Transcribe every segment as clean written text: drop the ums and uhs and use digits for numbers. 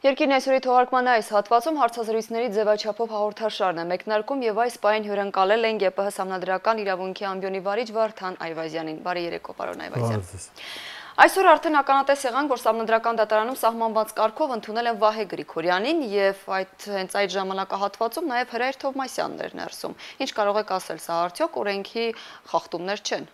Երկիրն այսօրի թողարկման այս հատվածում հարցազրույցների ձևաչափով հաղորդաշարն է մեկնարկում եւ այս պահին հյուրընկալել են ԵՊՀ Սահմանադրական իրավունքի ամբիոնի վարիչ Վարդան Այվազյանին։ Բարի երեկո, պարոն Այվազյան։ Այսօր արդեն ականատես եղանք, որ Սահմանադրական դատարանում սահմանված կարգով ընդունել են Վահե Գրիգորյանին եւ հենց այդ ժամանակահատվածում նաեւ Հրայր Թովմասյանն էր ներսում։ Ինչ կարող եք ասել, սա արդյոք օրենքի խախտումներ չեն։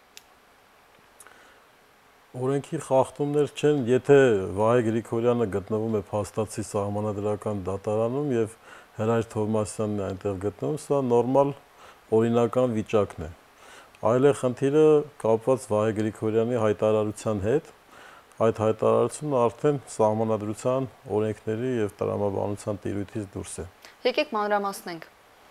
Օրենքի խախտումներ չեն, եթե Վահե Գրիգորյանը գտնվում է փաստացի Սահմանադրական դատարանում եւ Հրայր Թովմասյանն այնտեղ գտնվում, սա նորմալ օրինական վիճակն է։ Այլ է խնդիրը կապված Վահե Գրիգորյանի հայտարարության հետ։ Այդ հայտարարությունը արդեն Սահմանադրության օրենքների եւ տրամաբանության տիրույթից դուրս է։ Եկեք մանրամասնենք։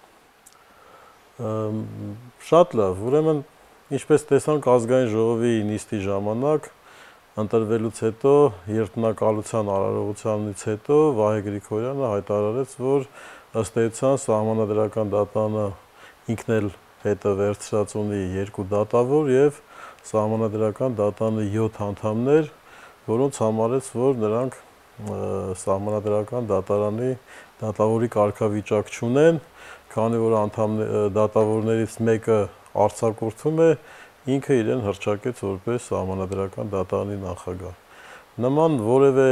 Շատ լավ, ուրեմն ինչպես տեսանք ազգային ժողովի նիստի ժամանակ ընտրվելուց հետո երդմնակալության արարողությանից հետո Վահե Գրիգորյանը հայտարարեց, որ ըստ էության Սահմանադրական դատարանը ինքն էլ հետը վերցրած ունի 2 դատավոր եւ Սահմանադրական դատարանի 7 անդամներ, որոնց համարեց, որ նրանք Սահմանադրական դատարանի դատավորի կարգավիճակ չունեն, քանի որ դատավորներից մեկը արձակուրդում է, ինքը իրեն հռչակեց որպես Սահմանադրական դատարանի նախագահ։ Նման որևէ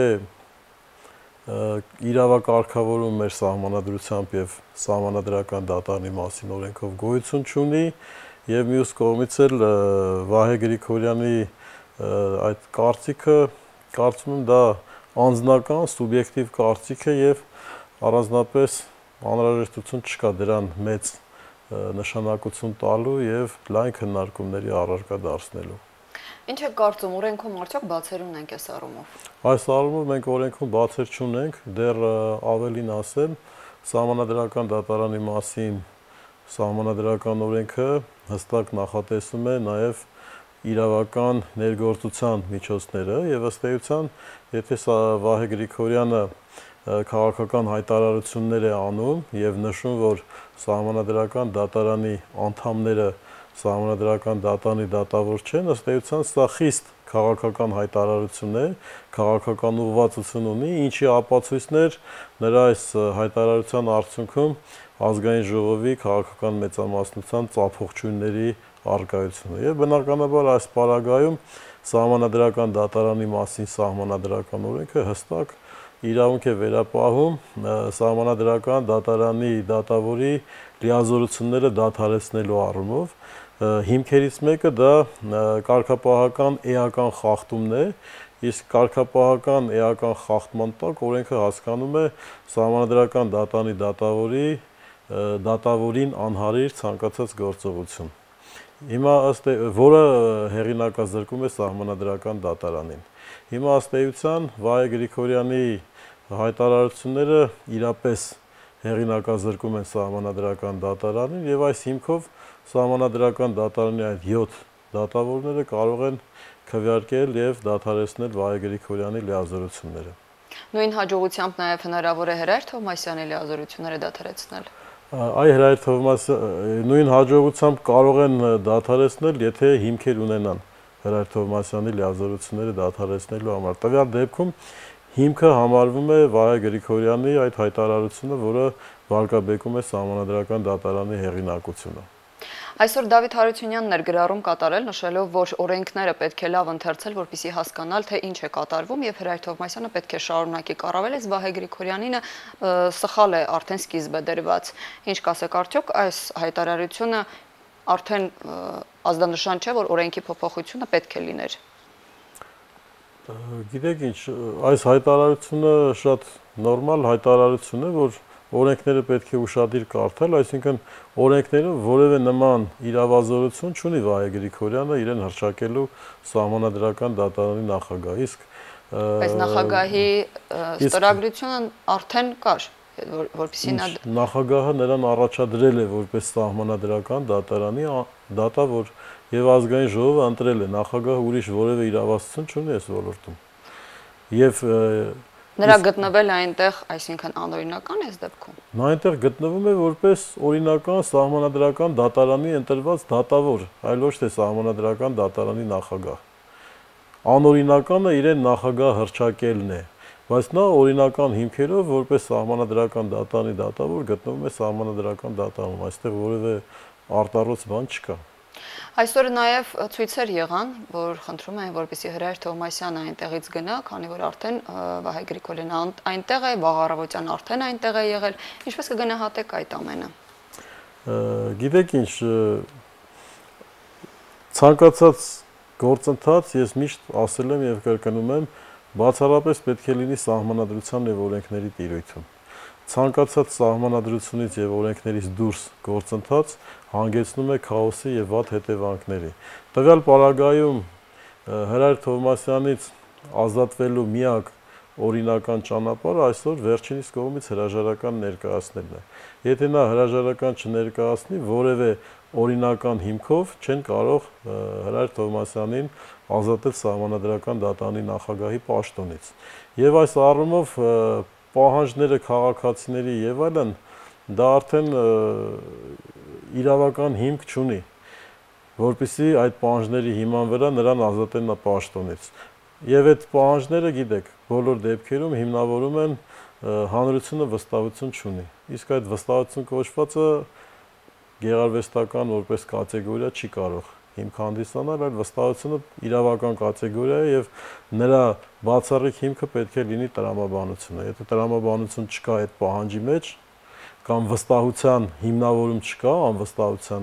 իրավակարգավորում մեր սահմանադրությամբ եւ Սահմանադրական դատարանի մասին օրենքով գոյություն չունի եւ մյուս կողմից էլ Վահե Գրիգորյանի այդ կարծիքը կարծում եմ դա անձնական սուբյեկտիվ կարծիք է եւ առանձնապես անհրաժեշտություն չկա դրան մեծ նշանակություն տալու եւ լայն քննարկումների առարկա դարձնելու։ Ինչ է կարծում, օրենքում արդյոք բացեր ունենք այս առումով։ Այս առումով մենք օրենքում բացեր չունենք, դեռ ավելին ասեմ, Սահմանադրական դատարանի մասին Սահմանադրական օրենքը հստակ նախատեսում է նաեւ իրավական ներգործության միջոցները եւ ըստ էության, եթե Վահե Գրիգորյանը քաղաքական հայտարարություններ է անում եւ նշում, որ Սահմանադրական դատարանի անդամները Սահմանադրական դատարանի դատավոր չեն, ըստ էության սա խիստ քաղաքական հայտարարություն է, քաղաքական ուղղվածություն ունի, ինչի ապացույցներ նրա այս հայտարարության արդյունքում ազգային ժողովի քաղաքական մեծամասնության ծափողջույնների առկայությունը եւ բնականաբար այս պարագայում Սահմանադրական դատարանի մասին Սահմանադրական օրենքը հստակ իրավունք է վերապահում Սահմանադրական դատարանի դատավորի լիազորությունները դադարեցնելու առումով հիմքերից մեկը դա կարգապահական էական խախտումն է, իսկ կարգապահական էական խախտման տակ օրենքը հասկանում է Սահմանադրական դատարանի դատավորին անհարիր ցանկացած գործողություն։ Հիմա ըստ որը հեղինակազրկում է Սահմանադրական դատարանին։ Հիմա ըստ էության Վահե Գրիգորյանի հայտարարությունները իրապես հեղինակազրկում են Սահմանադրական դատարանին եւ այս հիմքով Սահմանադրական դատարանի այդ 7 դատավորները կարող են քվեարկել եւ դադարեցնել Վահե Գրիգորյանի լիազորությունները։ Նույն հաջողությամբ նաեւ հնարավոր է Հրայր Թովմասյանի լիազորությունները դադարեցնել։ Այ Հրայր Թովմասյանը նույն հաջողությամբ կարող են դադարեցնել, եթե հիմքեր ունենան Հրայր Թովմասյանի լիազորությունները դադարեցնելու համար։ Տվյալ դեպքում հիմքը համարվում է Վահե Գրիգորյանի այդ հայտարարությունը, որը վարկաբեկում է Սահմանադրական դատարանի հեղինակությունը։ Այսօր Դավիթ Հարությունյանն էր գրառում կատարել, նշելով, որ օրենքները պետք է լավ ընթերցել, որպեսզի հասկանալ, թե ինչ է կատարվում, եւ Հրայր Թովմասյանը պետք է շարունակի կառավել, իսկ Վահե Գրիգորյանինը սխալ է արդեն սկիզբը դրված։ Ինչ կասեք, արդյոք այս հայտարարությունը արդեն ազդանշան չէ, որ օրենքի փոփոխությունը պետք է լիներ։ Գիտեք ինչ, այս հայտարարությունը շատ նորմալ հայտարարություն է, որ օրենքները պետք է ուշադիր կարդալ, այսինքն օրենքները որևէ նման իրավազորություն չունի Վահե Գրիգորյանը իրեն հռչակելու Սահմանադրական դատարանի նախագահ, իսկ այս նախագահի ստորագրությունը արդեն կար, որպեսզի նա նախագահը նրան առաջադրել է որպես Սահմանադրական դատարանի դատավոր եւ ազգային ժողովը ընտրել է, նախագահը ուրիշ որևէ իրավասություն չունի այս ոլորտում։ Եվ նրա գտնվել այնտեղ, այսինքն անօրինական է այս դեպքում։ Նա այնտեղ գտնվում է որպես օրինական Սահմանադրական դատարանի ընտրված դատավոր, այլ ոչ թե Սահմանադրական դատարանի նախագահ։ Անօրինականը իրեն նախագահ հռչակելն է։ բայց նա օրինական հիմքերով որպես սահմանադրական դատարանի դատավոր գտնվում է սահմանադրական դատարանում, այստեղ որևէ արտառոց բան չկա։ Այսօր նաև ցույցեր եղան, որ խնդրում են, որպեսզի Հրայր Թովմասյանը այնտեղից գնա, քանի որ արդեն Վահե Գրիգորյանը այնտեղ է, վաղ առավոտյան արդեն այնտեղ է եղել, ինչպես կգնահատեք այդ ամենը։ Գիտեք ինչ, ցանկացած գործընթաց ես միշտ ասել եմ եւ կրկնում եմ, բացառապես պետք է լինի սահմանադրության եւ օրենքների տիրույթում։ Ցանկացած սահմանադրությունից եւ օրենքներից դուրս գործընթաց հանգեցնում է քաոսի եւ վատ հետևանքների։ Տվյալ պարագայում Հրայր Թովմասյանից ազատվելու միակ օրինական ճանապարհը այսօր վերջինիս կողմից հրաժարական ներկայացնելն է։ Եթե նա հրաժարական չներկայացնի, որևէ օրինական հիմքով չեն կարող Հրայր Թովմասյանին ազատել սահմանադրական դատարանի նախագահի պաշտոնից։ Եվ այս առումով պահանջները քաղաքացիների եւ այլն դա արդեն իրավական հիմք չունի, որպեսզի այդ պահանջների հիման վրա նրան ազատեն պաշտոնից։ Եվ այդ պահանջները, գիտեք, բոլոր դեպքերում հիմնավորում են հանրությունը վստահություն չունի։ Իսկ այդ վստահություն կոչվածը գեղարվեստական որպես կատեգորիա չի կարող հիմք հանդիսանալ, այլ վստահությունը իրավական կատեգորիա է եւ նրա բացառիկ հիմքը պետք է լինի տրամաբանությունը։ Եթե տրամաբանություն չկա այդ պահանջի մեջ, կամ վստահության հիմնավորում չկա, անվստահության,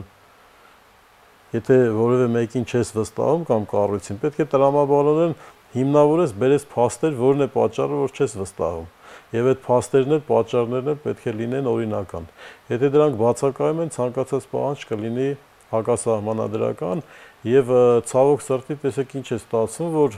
եթե որևէ մեկին չես վստահում կամ կառույցին, պետք է տրամաբանորեն հիմնավորես, բերես փաստեր, որն է պատճառը, որ չես վստահում։ Եվ այդ փաստերն էլ, պատճառներն էլ պետք է լինեն օրինական։ Եթե դրանք բացակայում են, ցանկացած պահանջ կլինի հակասահմանադրական եւ ցավոք սրտի տեսեք ինչ է ստացվում, որ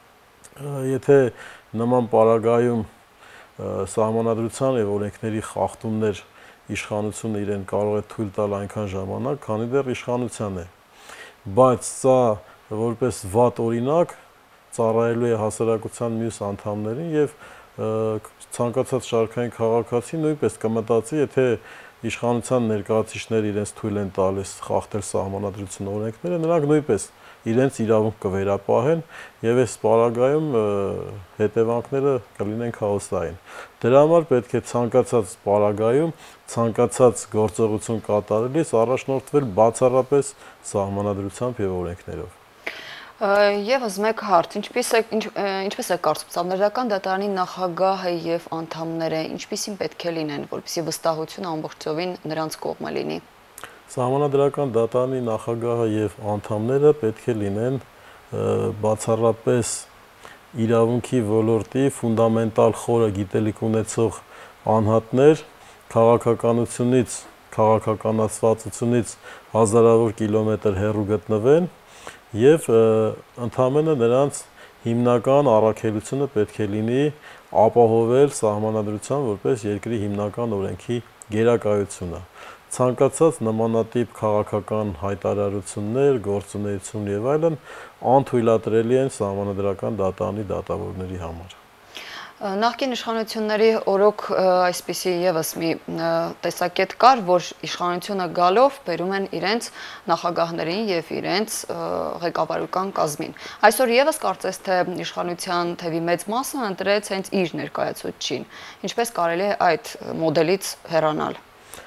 եթե նման պարագայում սահմանադրության եւ օրենքների խախտումներ իշխանությունը իրեն կարող է թույլ տալ այնքան ժամանակ, քանի դեռ իշխանության է։ Բայց սա որպես վատ օրինակ ծառայելու է հասարակության մյուս անդամներին եւ ցանկացած շարքային քաղաքացի նույնպես կմտածի, եթե իշխանության ներկայացուցիչները իրենց թույլ են տալիս խախտել սահմանադրության օրենքները, նրանք նույնպես իրենց իրավունք կվերապահեն եւ այս պարագայում հետևանքները կլինեն քաոսային։ Դրա համար պետք է ցանկացած պարագայում, ցանկացած գործողություն կատարելիս առաջնորդվել բացառապես սահմանադրությամբ եւ օրենքներով։ Եվս մեկ հարց, ինչպես է կարծում սահմանադրական դատարանի նախագահը եւ անդամները, ինչպիսին պետք է լինեն, որպեսզի վստահությունը ամբողջովին նրանց կողմը լինի։ Սահմանադրական դատարանի նախագահը եւ անդամները պետք է լինեն բացառապես իրավունքի ոլորտի ֆունդամենտալ խորը գիտելիք ունեցող անհատներ, քաղաքականությունից, քաղաքականացվածությունից հազարավոր կիլոմետր հեռու գտնվեն եւ ընդհանրապես նրանց հիմնական առաքելությունը պետք է լինի ապահովել սահմանադրության որպես երկրի հիմնական օրենքի գերակայությունը։ Ցանկացած նմանատիպ քաղաքական հայտարարություններ, գործունեություն եւ այլն անթույլատրելի են սահմանադրական դատարանի դատավորների համար։ Նախկին իշխանությունների օրոք այսպիսի եւս մի տեսակետ կար, որ իշխանությունը գալով բերում են իրենց նախագահներին եւ իրենց ղեկավարական կազմին։ Այսօր եւս կարծես թե իշխանության թևի մեծ մասը ընտրեց հենց իր ներկայացուցչին։ Ինչպես կարելի է այդ մոդելից հեռանալ։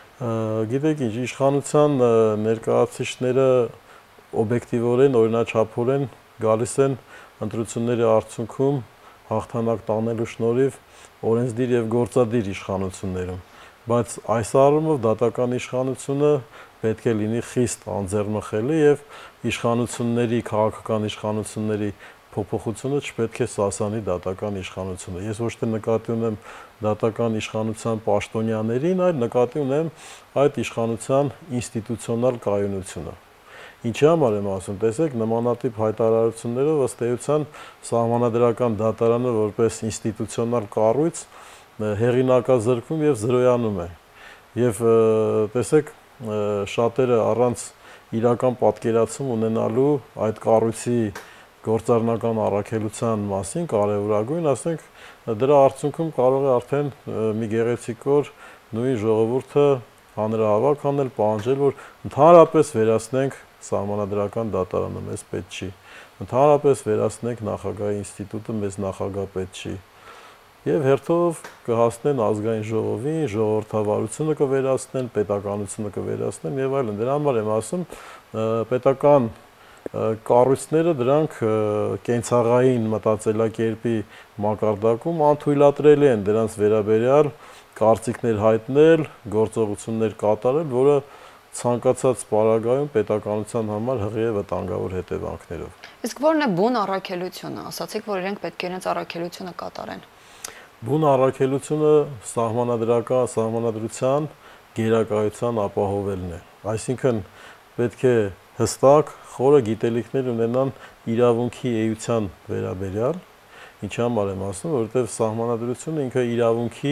Գիտեք ինչ, իշխանության ներկայացուցիչները օբյեկտիվորեն, օրինաչափորեն գալիս են ընտրությունների արդյունքում հաղթանակ տանելու շնորհիվ օրենսդիր եւ գործադիր իշխանություններում, բայց այս առումով դատական իշխանությունը պետք է լինի խիստ անձեռնմխելի եւ իշխանությունների, քաղաքական իշխանությունների փոփոխությունը չպետք է սասանի դատական իշխանությունը։ Ես ոչ թե նկատի ունեմ դատական իշխանության պաշտոնյաներին, այլ նկատի ունեմ այդ իշխանության ինստիտուցիոնալ կայունությունը։ Ինչի համար եմ ասում, տեսեք, նմանատիպ հայտարարություններով ըստ էության սահմանադրական դատարանը որպես ինստիտուցիոնալ կառույց հեղինակազրկվում եւ զրոյանում է։ Եվ տեսեք, շատերը առանց իրական պատկերացում ունենալու այդ կառույցի գործառնական առաքելության մասին կարևորագույն, ասենք, դրա արդյունքում կարող է արդեն մի գեղեցիկ օր նույն ժողովուրդը հանրահավաք անել, պահանջել, որ ընդհանրապես վերացնենք սահմանադրական դատարանը, մեզ պետք չի։ Ընդհանրապես վերացնենք նախագահի ինստիտուտը, մեզ նախագահ պետք չի։ եւ հերթով կհասնեն ազգային ժողովին, ժողովրդավարությունը կվերացնեն, պետականությունը կվերացնեն եւ այլն։ Դրա համար եմ ասում, պետական կառույցները դրանք կենցաղային մտածելակերպի մակարդակում անթույլատրելի են դրանց վերաբերյալ կարծիքներ հայտնել, գործողություններ կատարել, որը ցանկացած պարագայում պետականության համար հղի է վտանգավոր հետևանքներով։ Իսկ ո՞րն է բուն առաքելությունը։ Ասացիք, որ իրենք պետք է իրենց առաքելությունը կատարեն։ Բուն առաքելությունը սահմանադրության գերակայության ապահովելն է։ Այսինքն պետք է հստակ խորը գիտելիքներ ունենան իրավունքի էության վերաբերյալ, ինչի համար եմ ասում, որովհետև սահմանադրությունը ինքը իրավունքի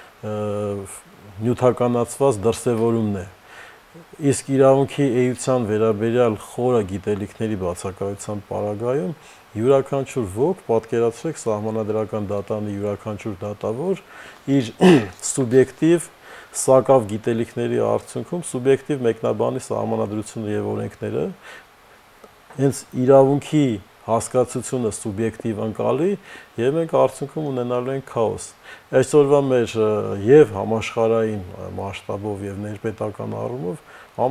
նյութականացված դրսևորումն է։ Իսկ իրավունքի էության վերաբերյալ խորը գիտելիքների բացակայության պարագայում յուրաքանչյուր ոք, պատկերացրեք սահմանադրական դատանի յուրաքանչյուր դատավոր իր սուբյեկտիվ սակավ գիտելիքների արդյունքում սուբյեկտիվ մեկնաբանի սահմանադրությունը եւ օրենքները հենց իրավունքի հասկացությունը սուբյեկտիվ ընկալի եւ մենք արդյունքում ունենալու ենք քաոս։ Այսօրվա մեր եւ համաշխարհային մասշտաբով եւ ներպետական առումով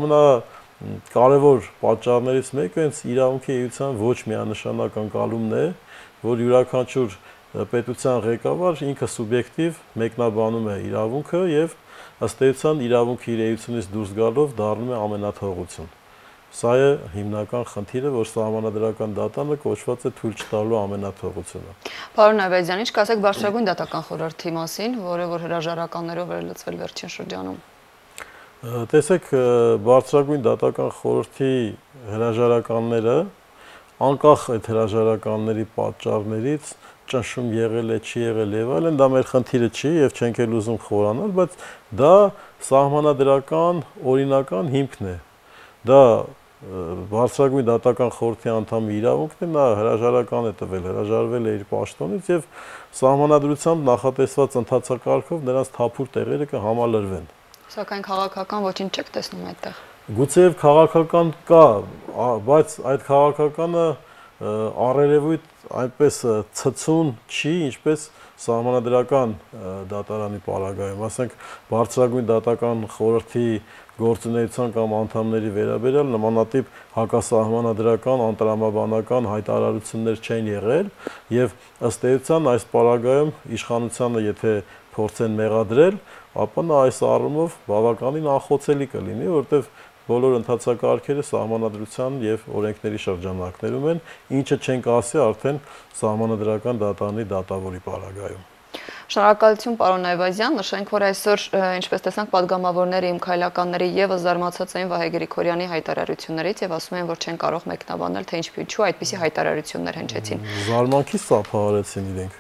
ամենակարևոր պատճառներից մեկը հենց իրավունքի էության ոչ միանշանակ ընկալումն է, որ յուրաքանչյուր պետության ղեկավար ինքը սուբյեկտիվ մեկնաբանում է իրավունքը եւ ըստ էության իրավունքի իր էությունից դուրս գալով դառնում է ամենաթողություն։ Սա է հիմնական խնդիրը, որ սահմանադրական դատանը կոչված է թույլ չտալու ամենաթողությունը։ Պարոն Այվազյան, ինչ կասեք Բարձրագույն դատական խորհրդի մասին, որը որ հրաժարականներով էր լծվել վերջին շրջանում։ Տեսեք, Բարձրագույն դատական խորհրդի հրաժարականները անկախ այդ հրաժարականների պատճառներից ճնշում եղել է, չի եղել եւ այլն, դա մեր խնդիրը չի եւ չենք էլ ուզում խորանալ, բայց դա սահմանադրական օրինական հիմքն է։ Դա Բարձրագույն դատական խորհրդի անդամի իրավունքն է, նա հրաժարական է տվել, հրաժարվել է իր պաշտոնից եւ սահմանադրությամբ նախատեսված ընթացակարգով նրանց թափուր տեղերը կհամալրվեն։ Սակայն քաղաքական ոչինչ չեք տեսնում այդտեղ։ Գուցեև քաղաքական կա, բայց այդ քաղաքականը առերևույթ այնպես ցցուն չի, ինչպես սահմանադրական դատարանի պարագայում, ասենք Բարձրագույն դատական խորհրդի գործունեության կամ անդամների վերաբերյալ նմանատիպ հակասահմանադրական, անտրամաբանական հայտարարություններ չեն եղել եւ ըստ էության այս պարագայում իշխանությանը եթե փորձեն մեղադրել, ապա նա այս առումով բավականին անխոցելի կլինի, որովհետեւ բոլոր ընթացակարգերը սահմանադրության եւ օրենքների շրջանակներում են, ինչը չենք ասի արդեն սահմանադրական դատարանի դատավորի պարագայում։ Շնորհակալություն պարոն Այվազյան, նշենք, որ այսօր, ինչպես տեսանք, падգամավորները իմ քայլականների եւս զարմացած էին Վահե Գրիգորյանի հայտարարություններից եւ ասում են, որ չեն կարող մեկնաբանել, թե ինչու այդպիսի հայտարարություններ հնչեցին։ Զարմանքից սափահարեցին իրենք։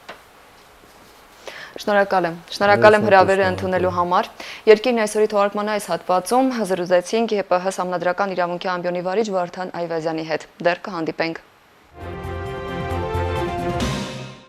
Շնորհակալ եմ հրավերը ընդունելու համար։ Երկիրն այսօրի թողարկման այս հատվածում զրուցեցինք ԵՊՀ Սահմանադրական իրավունքի ամբիոնի վարիչ Վարդան Այվազյանի հետ։ Դեռ կհանդիպենք։